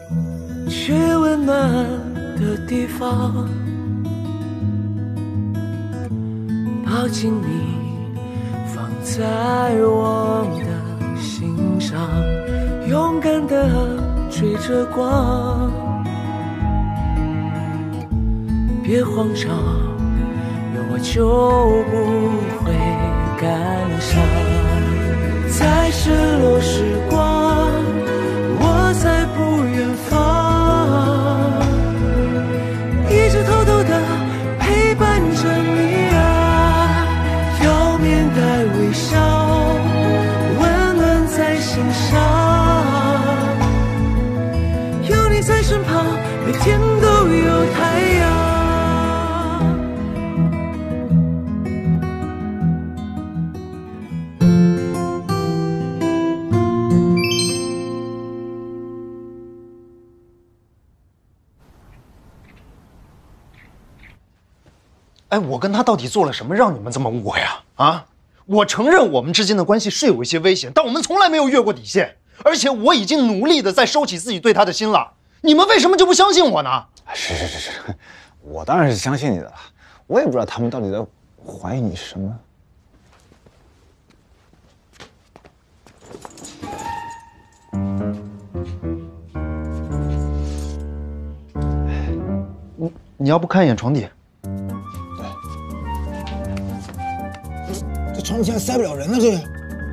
去温暖的地方，抱紧你，放在我的心上，勇敢地追着光，别慌张，有我就不会感伤。在失落时光，我在不远方，一直偷偷地陪伴着你啊，要面带微笑，温暖在心上，有你在身旁，每天都有太阳。 哎，我跟他到底做了什么，让你们这么误会啊？啊！我承认我们之间的关系是有一些危险，但我们从来没有越过底线，而且我已经努力的在收起自己对他的心了。你们为什么就不相信我呢？ 是，我当然是相信你的了。我也不知道他们到底在怀疑你什么。 你要不看一眼床底？ 这床底下塞不了人了，这个。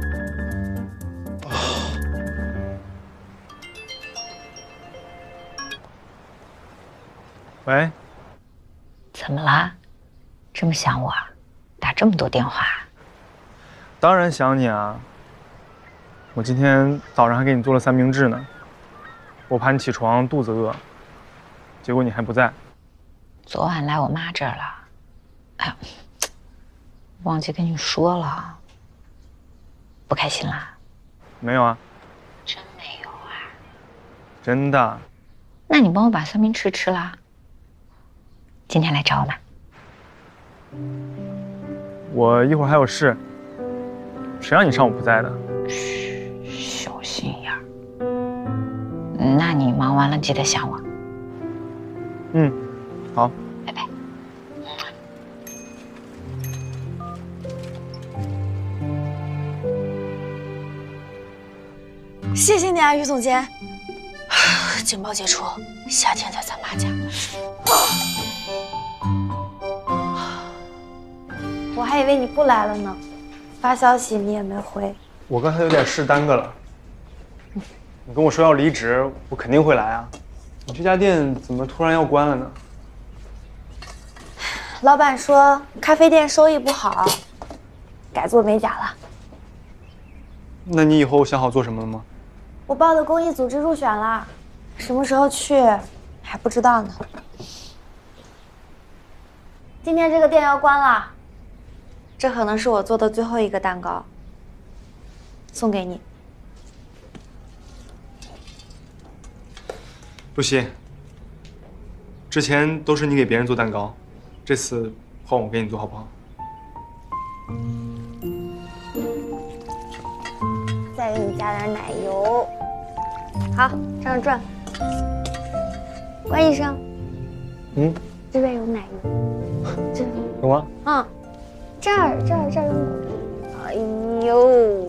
喂， 怎么啦？这么想我啊？打这么多电话？ 当然想你啊！我今天早上还给你做了三明治呢，我怕你起床肚子饿，结果你还不在。 昨晚来我妈这儿了，哎呀，忘记跟你说了，不开心啦？ 没有啊。 真没有啊？ 真的。 那你帮我把三明治吃了。今天来找我吗？ 我一会儿还有事，谁让你上午不在的？ 嘘，小心眼儿。那你忙完了记得想我。 嗯，好， 拜拜。 谢谢你啊，于总监。警报解除，夏天在咱妈家。我还以为你不来了呢，发消息你也没回。 我刚才有点事耽搁了。你跟我说要离职，我肯定会来啊。你这家店怎么突然要关了呢？ 老板说咖啡店收益不好，改做美甲了。 那你以后想好做什么了吗？ 我报的公益组织入选了，什么时候去还不知道呢。今天这个店要关了，这可能是我做的最后一个蛋糕，送给你。 不行，之前都是你给别人做蛋糕，这次换我给你做好不好？ 再给你加点奶油。好，这样转。关医生，这边有奶油，这有吗？ 嗯，这儿有奶油。哎呦！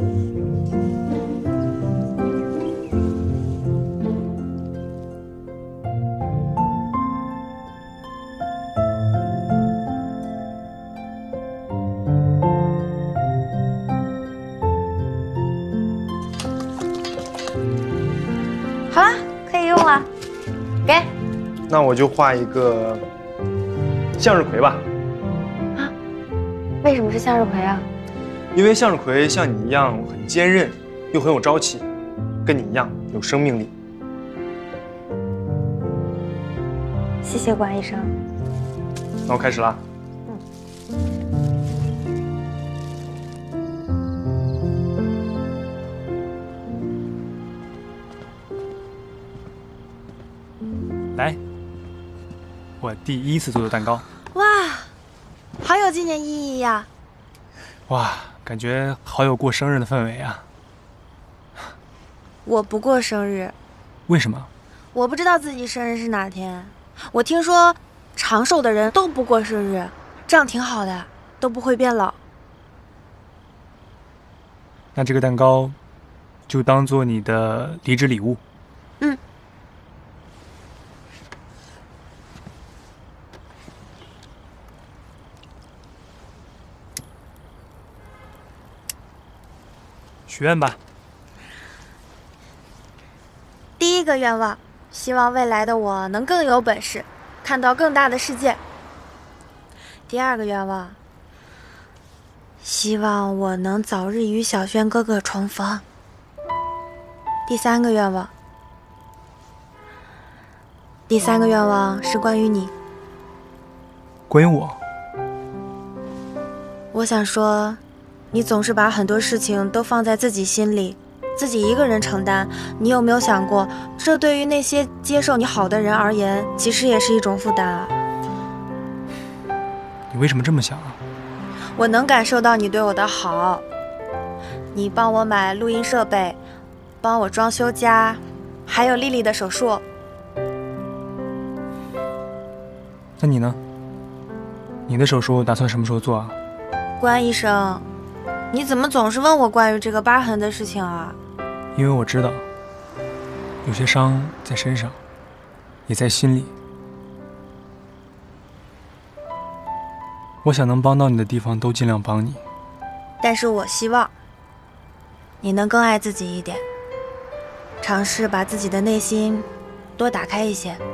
好了，可以用了，给。 那我就画一个向日葵吧。 啊？为什么是向日葵啊？ 因为向日葵像你一样很坚韧，又很有朝气，跟你一样有生命力。 谢谢关医生。 那我开始了。来，我第一次做的蛋糕。 哇，好有纪念意义呀！ 哇，感觉好有过生日的氛围啊！ 我不过生日。 为什么？ 我不知道自己生日是哪天。我听说长寿的人都不过生日，这样挺好的，都不会变老。 那这个蛋糕就当做你的离职礼物。 嗯。 许愿吧。 第一个愿望，希望未来的我能更有本事，看到更大的世界。第二个愿望，希望我能早日与小轩哥哥重逢。第三个愿望是关于你。 关于我？ 我想说，你总是把很多事情都放在自己心里，自己一个人承担。你有没有想过，这对于那些接受你好的人而言，其实也是一种负担啊？ 你为什么这么想啊？ 我能感受到你对我的好，你帮我买录音设备，帮我装修家，还有丽丽的手术。 那你呢？你的手术打算什么时候做啊？ 关医生，你怎么总是问我关于这个疤痕的事情啊？ 因为我知道，有些伤在身上，也在心里。我想能帮到你的地方都尽量帮你， 但是我希望你能更爱自己一点，尝试把自己的内心多打开一些。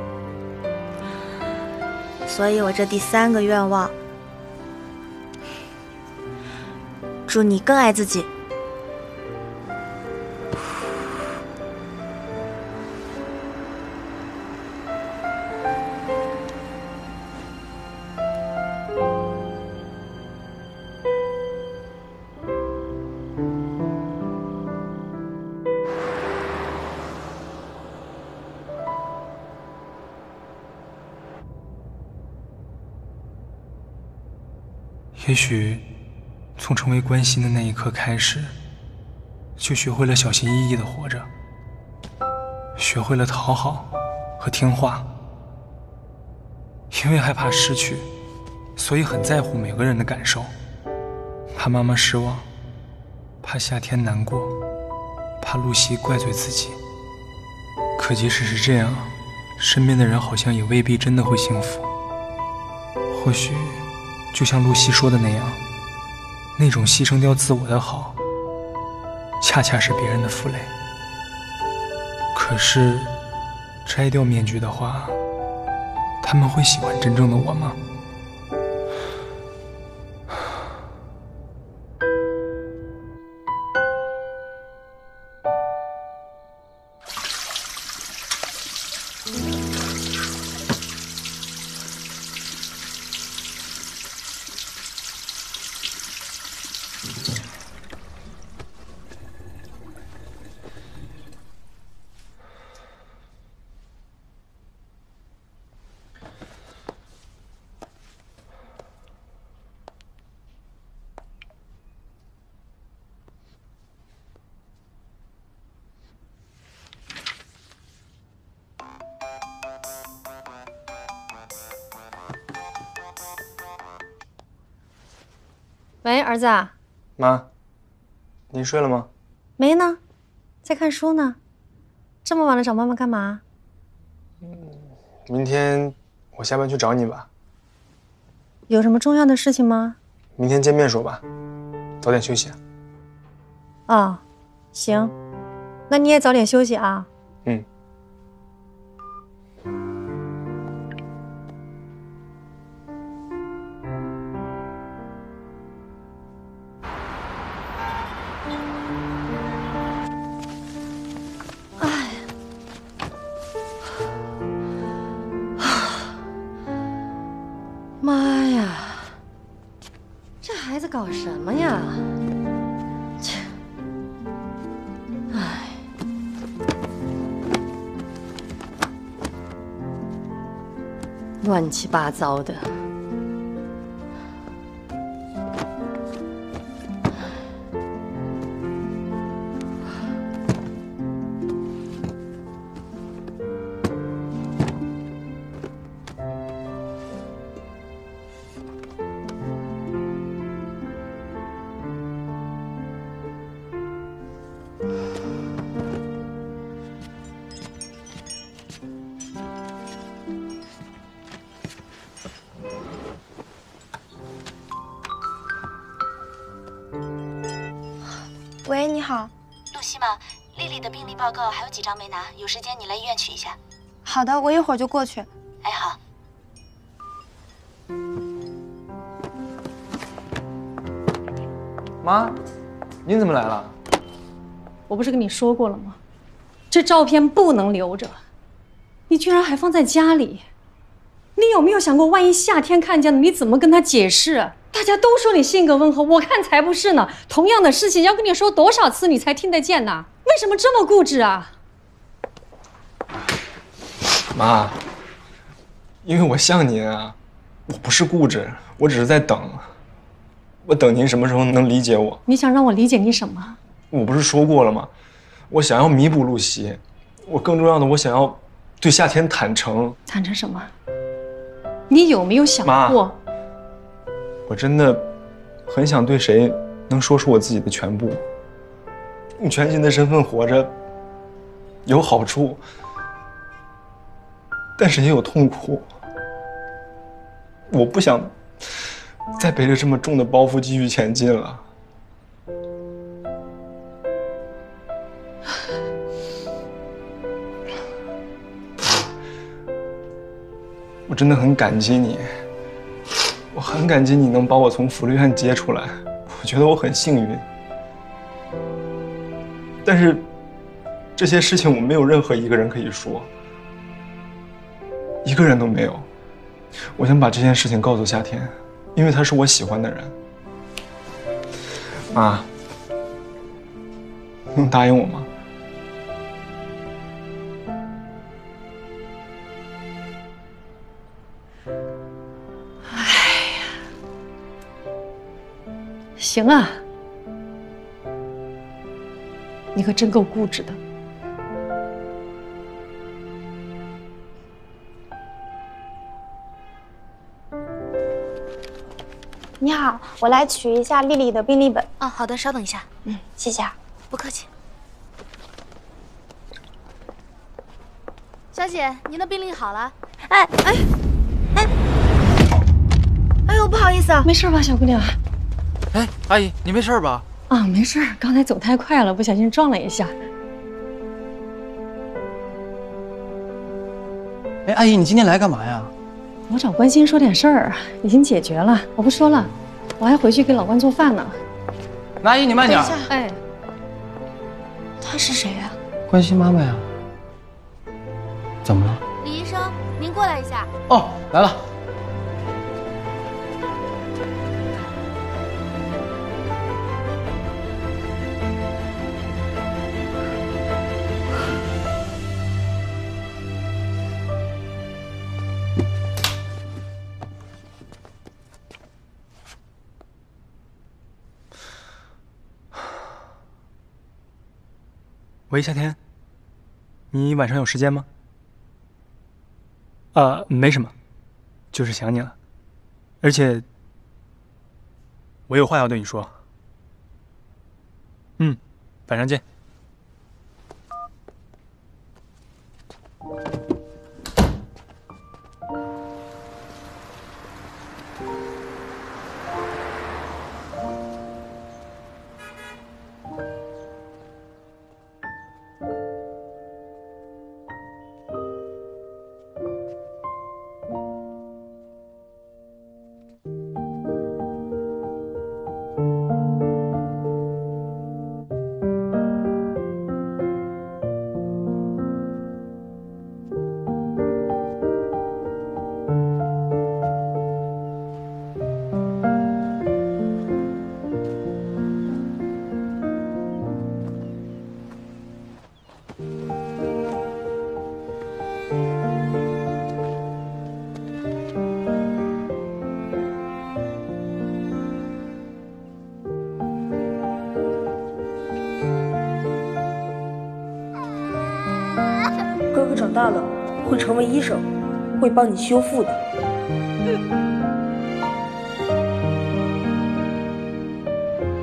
所以我这第三个愿望，祝你更爱自己。 也许从成为关心的那一刻开始，就学会了小心翼翼地活着，学会了讨好和听话。因为害怕失去，所以很在乎每个人的感受，怕妈妈失望，怕夏天难过，怕露西怪罪自己。可即使是这样，身边的人好像也未必真的会幸福。或许就像露西说的那样，那种牺牲掉自我的好，恰恰是别人的负累。可是摘掉面具的话，他们会喜欢真正的我吗？ 喂，儿子啊。 妈，您睡了吗？ 没呢，在看书呢。这么晚了找妈妈干嘛？ 明天我下班去找你吧。 有什么重要的事情吗？ 明天见面说吧，早点休息。 哦，行，那你也早点休息啊。 嗯。 妈呀，这孩子搞什么呀？切，哎，乱七八糟的。 喂，你好。 露西吗？丽丽的病历报告还有几张没拿，有时间你来医院取一下。 好的，我一会儿就过去。 哎，好。 妈，您怎么来了？ 我不是跟你说过了吗？这照片不能留着，你居然还放在家里，你有没有想过，万一夏天看见了，你怎么跟他解释？大家都说你性格温和，我看才不是呢。同样的事情要跟你说多少次你才听得见呢？为什么这么固执啊？ 妈，因为我像您啊，我不是固执，我只是在等。我等您什么时候能理解我？ 你想让我理解你什么？ 我不是说过了吗？我想要弥补露西，我更重要的，我想要对夏天坦诚。 坦诚什么？你有没有想过？ 我真的很想对谁能说出我自己的全部，用全新的身份活着，有好处，但是也有痛苦。我不想再背着这么重的包袱继续前进了。我真的很感激你，我很感激你能把我从福利院接出来，我觉得我很幸运。但是这些事情我没有任何一个人可以说，一个人都没有。我想把这件事情告诉夏天，因为他是我喜欢的人。妈，能答应我吗？ 行啊，你可真够固执的。 你好，我来取一下丽丽的病历本。 哦，好的，稍等一下。 谢谢啊。 不客气。 小姐，您的病历好了。哎，哎呦，不好意思啊。 没事吧，小姑娘？ 哎，阿姨，你没事吧？ 啊，没事，刚才走太快了，不小心撞了一下。 哎，阿姨，你今天来干嘛呀？ 我找关心说点事儿，已经解决了，我不说了，我还回去给老关做饭呢。 那阿姨你慢点。 哎， 他是谁呀？ 关心妈妈呀。怎么了？ 李医生，您过来一下。 哦，来了。 喂，夏天，你晚上有时间吗？没什么，就是想你了，而且我有话要对你说。晚上见。 哥哥长大了会成为医生，会帮你修复的。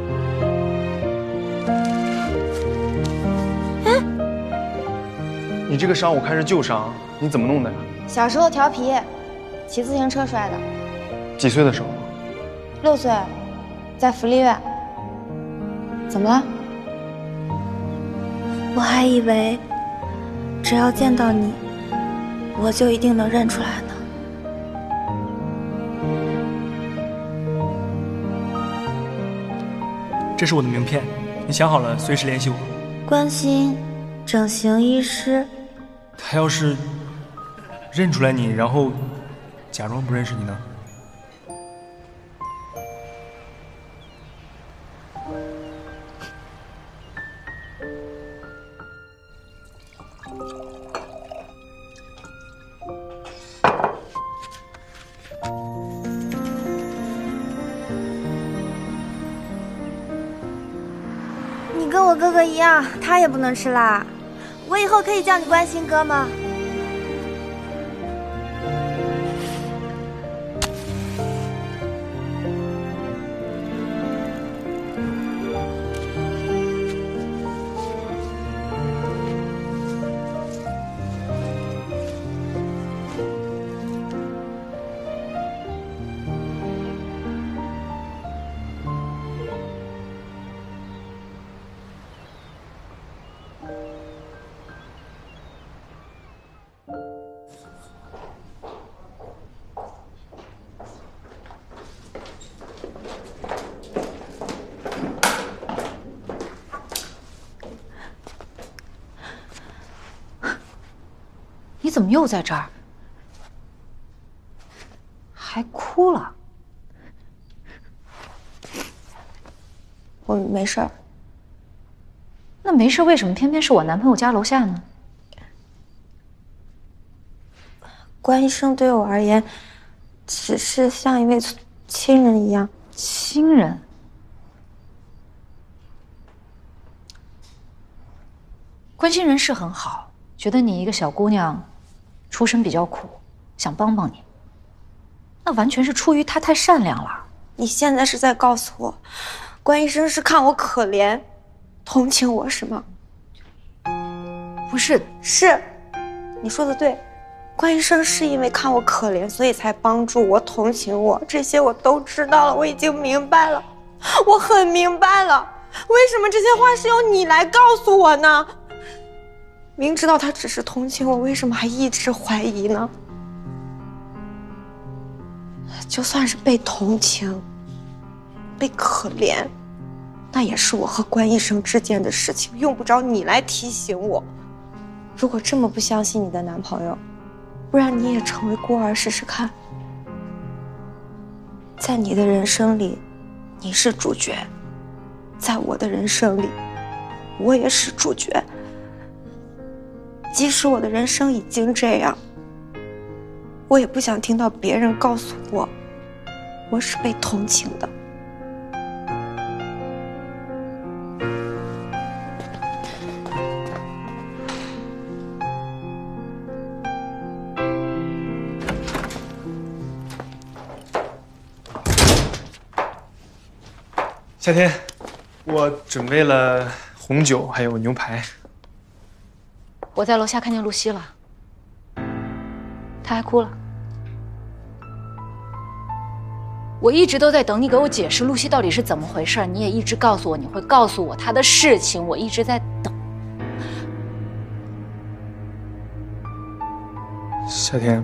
你你这个伤我看是旧伤，你怎么弄的呀？ 小时候调皮，骑自行车摔的。 几岁的时候 ？6岁，在福利院。怎么了？我还以为只要见到你，我就一定能认出来呢。 这是我的名片，你想好了随时联系我。 关心整形医师。 他要是认出来你，然后假装不认识你呢？ 你跟我哥哥一样，他也不能吃辣。我以后可以叫你关心哥吗？ 你怎么又在这儿？还哭了？ 我没事儿。 那没事，为什么偏偏是我男朋友家楼下呢？ 关医生对我而言，只是像一位亲人一样。 亲人？关心人是很好，觉得你一个小姑娘，出身比较苦，想帮帮你。那完全是出于他太善良了。 你现在是在告诉我，关医生是看我可怜，同情我是吗？ 不是， 是，你说的对。关医生是因为看我可怜，所以才帮助我、同情我，这些我都知道了，我已经明白了，我很明白了。为什么这些话是由你来告诉我呢？明知道他只是同情我，为什么还一直怀疑呢？就算是被同情、被可怜，那也是我和关医生之间的事情，用不着你来提醒我。如果这么不相信你的男朋友，不然你也成为孤儿试试看。在你的人生里，你是主角；在我的人生里，我也是主角。即使我的人生已经这样，我也不想听到别人告诉我，我是被同情的。 夏天，我准备了红酒还有牛排。 我在楼下看见露西了，她还哭了。我一直都在等你给我解释露西到底是怎么回事，你也一直告诉我你会告诉我她的事情，我一直在等。 夏天，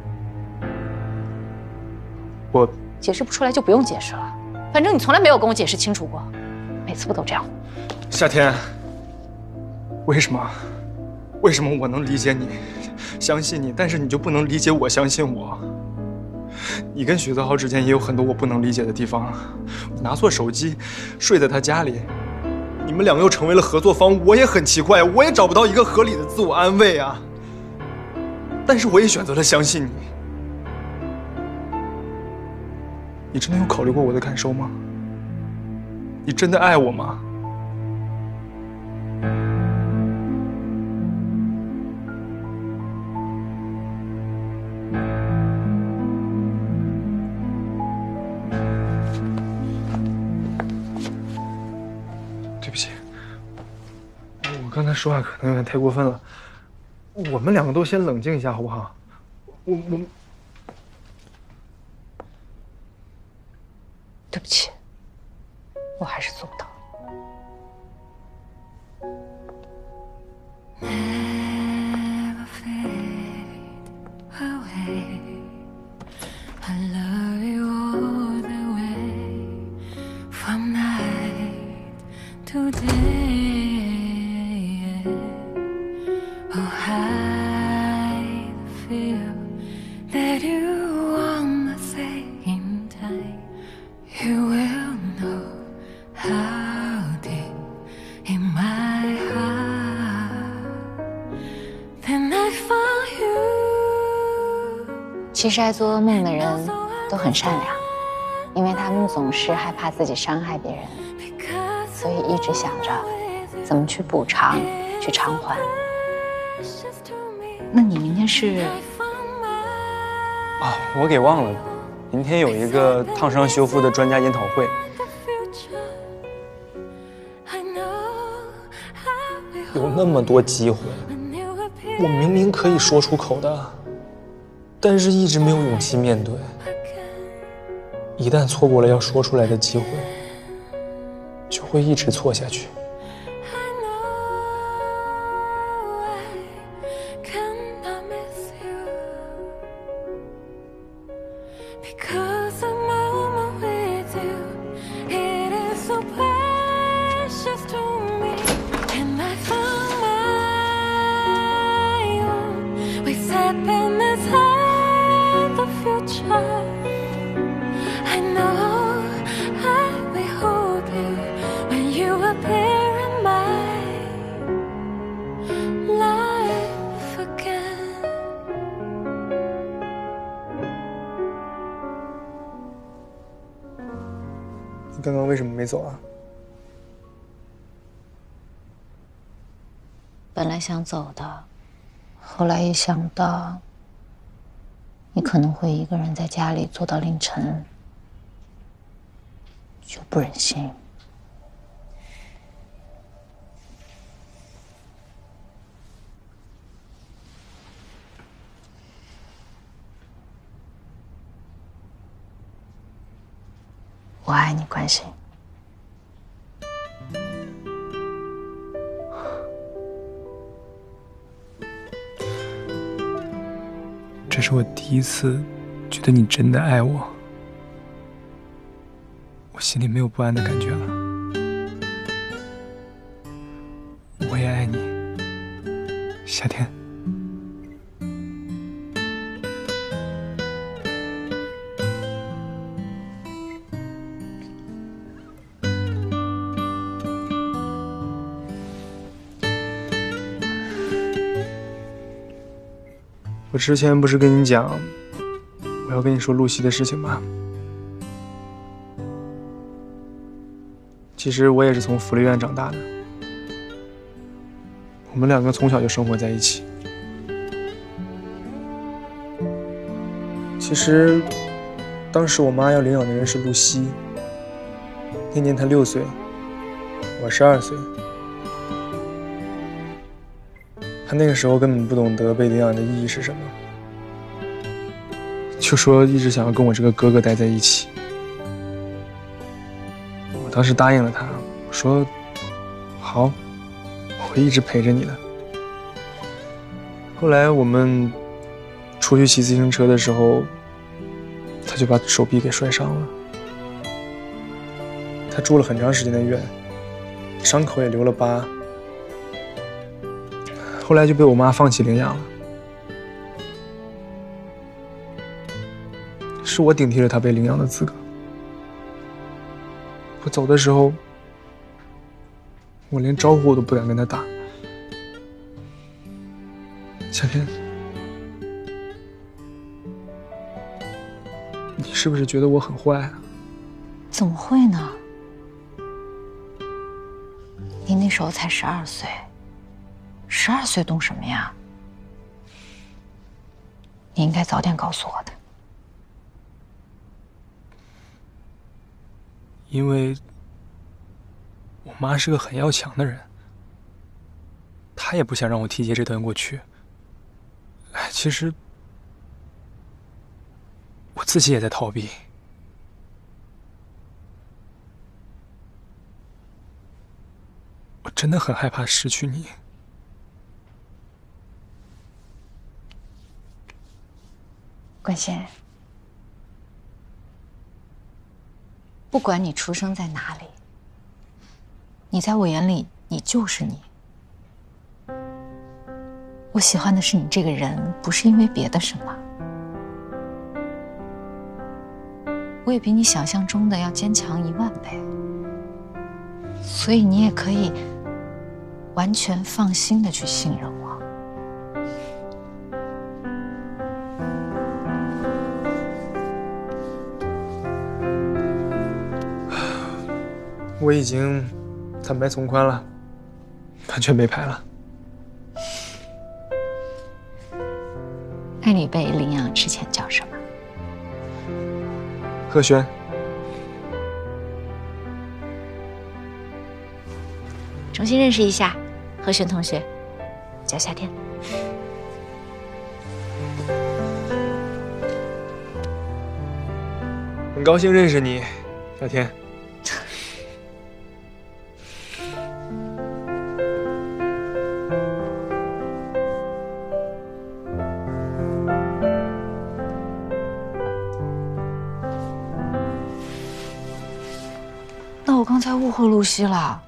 我解释不出来就不用解释了，反正你从来没有跟我解释清楚过，每次不都这样？ 夏天，为什么我能理解你，相信你，但是你就不能理解我，相信我？你跟许泽豪之间也有很多我不能理解的地方。我拿错手机，睡在他家里，你们两个又成为了合作方，我也很奇怪，我也找不到一个合理的自我安慰啊。但是我也选择了相信你。你真的有考虑过我的感受吗？你真的爱我吗？对不起，我刚才说话可能有点太过分了。 我们两个都先冷静一下，好不好？我对不起，我还是做不到。 其实爱做噩梦的人都很善良，因为他们总是害怕自己伤害别人，所以一直想着怎么去补偿、去偿还。 那你明天是？ 啊，我给忘了，明天有一个烫伤修复的专家研讨会。有那么多机会，我明明可以说出口的。但是一直没有勇气面对，一旦错过了要说出来的机会，就会一直错下去。你刚刚为什么没走啊？ 本来想走的，后来一想到你可能会一个人在家里坐到凌晨，就不忍心。我爱你，关心。 这是我第一次觉得你真的爱我，我心里没有不安的感觉了。我也爱你，夏天。我之前不是跟你讲，我要跟你说露西的事情吗？其实我也是从福利院长大的，我们两个从小就生活在一起。其实，当时我妈要领养的人是露西，那年她6岁，我12岁。他那个时候根本不懂得被领养的意义是什么，就说一直想要跟我这个哥哥待在一起。我当时答应了他，我说好，我会一直陪着你的。后来我们出去骑自行车的时候，他就把手臂给摔伤了，他住了很长时间的院，伤口也留了疤。后来就被我妈放弃领养了，是我顶替了她被领养的资格。我走的时候，我连招呼我都不敢跟她打。夏天，你是不是觉得我很坏啊？ 怎么会呢？你那时候才12岁。12岁懂什么呀？你应该早点告诉我的。 因为我妈是个很要强的人，她也不想让我提起这段过去， 其实我自己也在逃避。我真的很害怕失去你。 冠贤，不管你出生在哪里，你在我眼里，你就是你。我喜欢的是你这个人，不是因为别的什么。我也比你想象中的要坚强10000倍，所以你也可以完全放心的去信任我。 我已经坦白从宽了，完全没牌了。 那你被领养之前叫什么？ 何轩。 重新认识一下，何璇同学，叫夏天。 很高兴认识你，夏天。 那我刚才误会露西了，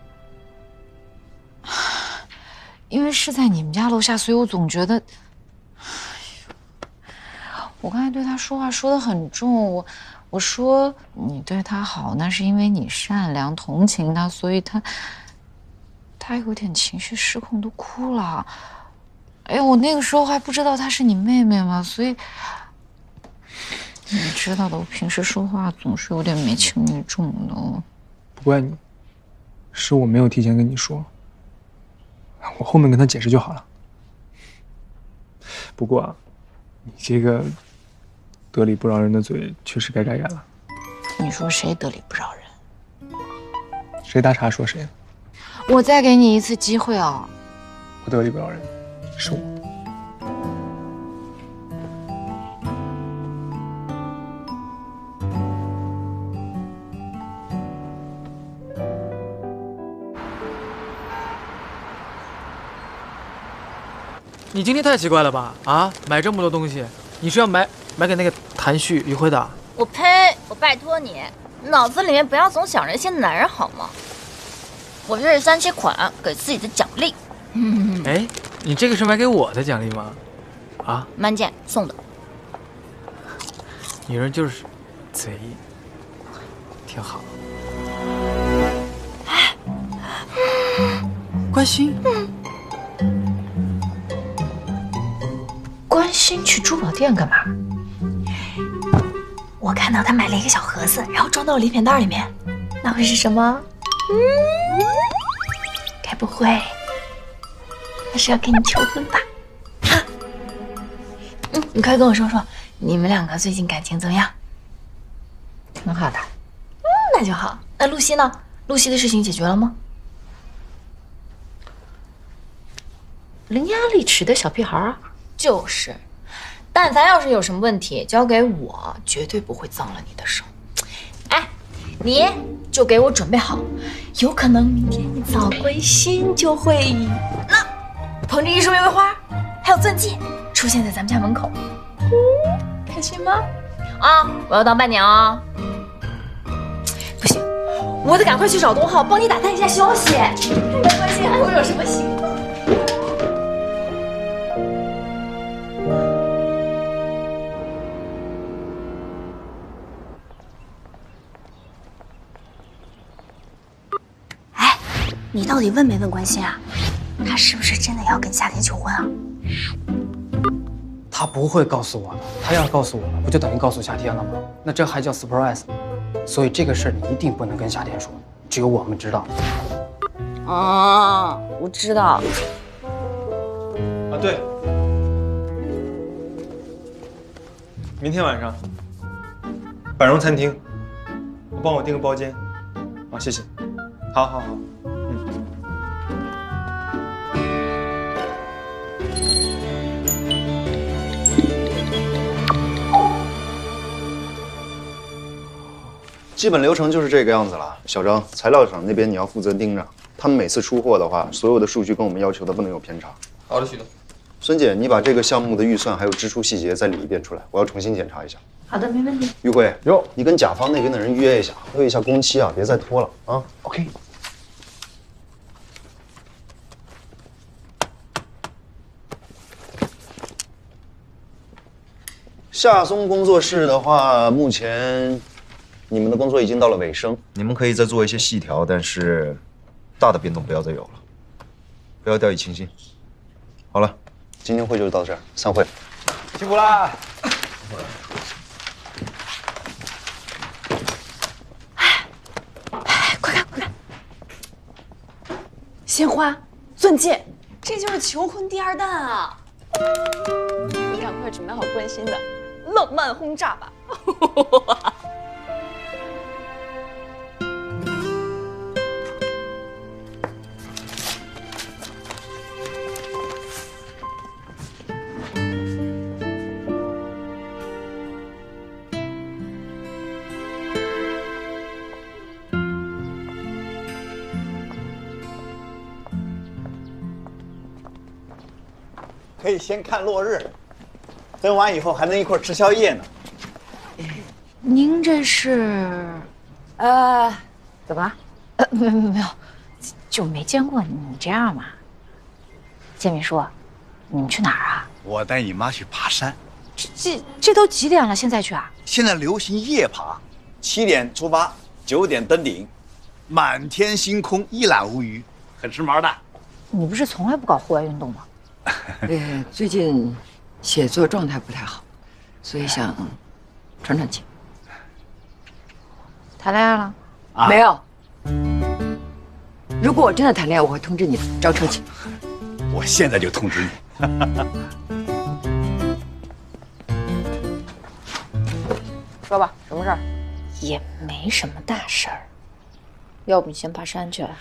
因为是在你们家楼下，所以我总觉得，我刚才对他说话说得很重。我说你对他好，那是因为你善良、同情他，所以他有点情绪失控，都哭了。哎，我那个时候还不知道她是你妹妹嘛，所以你知道的，我平时说话总是有点没轻没重的。 不怪你，是我没有提前跟你说，我后面跟他解释就好了。不过啊，你这个得理不饶人的嘴确实该改改了。 你说谁得理不饶人？ 谁大碴说谁。 我再给你一次机会啊！ 我得理不饶人，是我。 你今天太奇怪了吧？啊，买这么多东西，你是要买给那个谭旭、于辉的？ 我呸！我拜托你，脑子里面不要总想着一些男人好吗？我这是3期款，给自己的奖励。 哎，你这个是买给我的奖励吗？啊？ 慢件送的。 女人就是贼，挺好。关心。 关心去珠宝店干嘛？我看到他买了一个小盒子，然后装到了礼品袋里面，那会是什么？该不会那是要跟你求婚吧？你快跟我说说，你们2个最近感情怎么样？ 挺好的。 那就好。那露西呢？露西的事情解决了吗？ 伶牙俐齿的小屁孩啊。 就是，但凡要是有什么问题，交给我，绝对不会脏了你的手。哎，你就给我准备好，有可能明天一早关心就会捧着一束玫瑰花，还有钻戒出现在咱们家门口。开心吗？啊，我要当伴娘啊！不行，我得赶快去找东浩，帮你打探一下消息，看看关心还会有什么行动。 你到底问没问关心啊？他是不是真的要跟夏天求婚啊？ 他不会告诉我的，他要告诉我了，不就等于告诉夏天了吗？那这还叫 surprise？ 所以这个事儿你一定不能跟夏天说，只有我们知道。 啊，我知道。 啊，对，明天晚上，百荣餐厅，帮我订个包间。啊，谢谢。好好好。 基本流程就是这个样子了。小张，材料厂那边你要负责盯着，他们每次出货的话，所有的数据跟我们要求的不能有偏差。 好的，徐总。 孙姐，你把这个项目的预算还有支出细节再理一遍出来，我要重新检查一下。 好的，没问题。 玉慧，你跟甲方那边的人约一下，核对一下工期啊，别再拖了啊。OK。夏松工作室的话，目前你们的工作已经到了尾声，你们可以再做一些细调，但是大的变动不要再有了，不要掉以轻心。好了，今天会就到这儿，散会。 辛苦啦！ 快看，快看！鲜花、钻戒，这就是求婚第二弹啊！你赶快准备好关心的浪漫轰炸吧！ 可以先看落日，登完以后还能一块吃宵夜呢。 您这是，怎么了？没有，就没见过你这样嘛。建秘书，你们去哪儿啊？ 我带你妈去爬山。 这都几点了，现在去啊？ 现在流行夜爬，7点出发，9点登顶，满天星空，一览无余，很时髦的。 你不是从来不搞户外运动吗？ 最近写作状态不太好，所以想喘喘气。 谈恋爱了？ 没有。如果我真的谈恋爱，我会通知你的，招车去。 我现在就通知你。 说吧，什么事儿？也没什么大事儿。要不你先爬山去。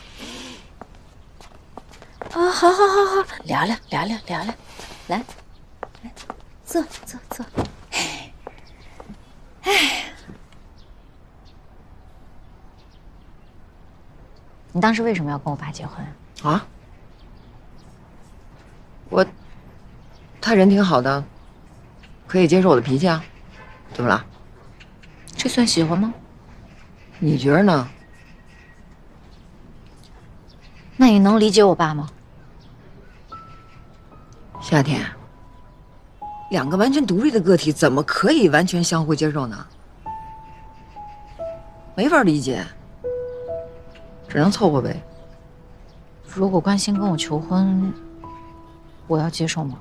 啊，好，聊聊，来，坐。哎，你当时为什么要跟我爸结婚啊？他人挺好的，可以接受我的脾气啊。怎么了？ 这算喜欢吗？ 你觉得呢？ 那你能理解我爸吗？ 夏天，两个完全独立的个体怎么可以完全相互接受呢？没法理解，只能凑合呗。 如果关心跟我求婚，我要接受吗？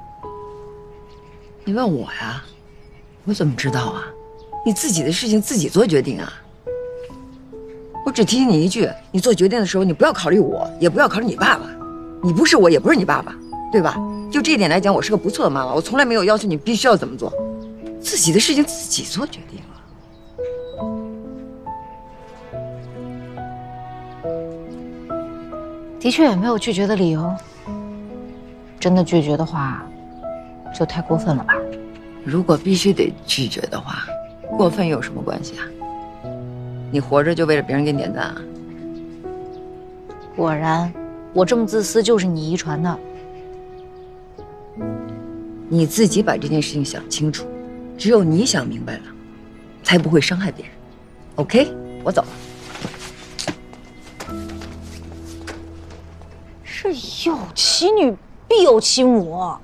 你问我呀，我怎么知道啊？你自己的事情自己做决定啊。我只提醒你一句，你做决定的时候，你不要考虑我，也不要考虑你爸爸。你不是我，也不是你爸爸，对吧？就这一点来讲，我是个不错的妈妈。我从来没有要求你必须要怎么做，自己的事情自己做决定了。的确也没有拒绝的理由。真的拒绝的话，就太过分了吧？ 如果必须得拒绝的话，过分有什么关系啊？你活着就为了别人给你点赞啊？ 果然，我这么自私就是你遗传的。 你自己把这件事情想清楚，只有你想明白了，才不会伤害别人。OK， 我走了。 是有其女必有其母。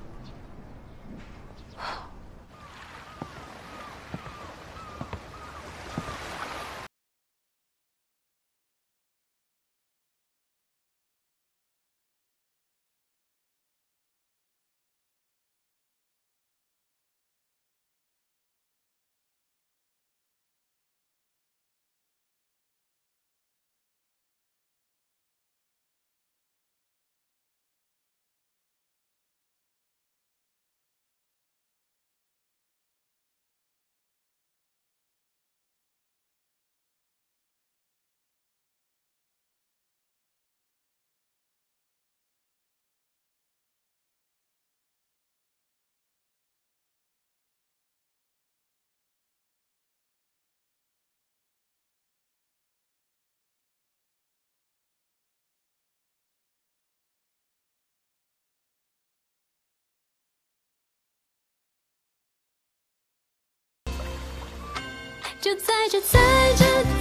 就在这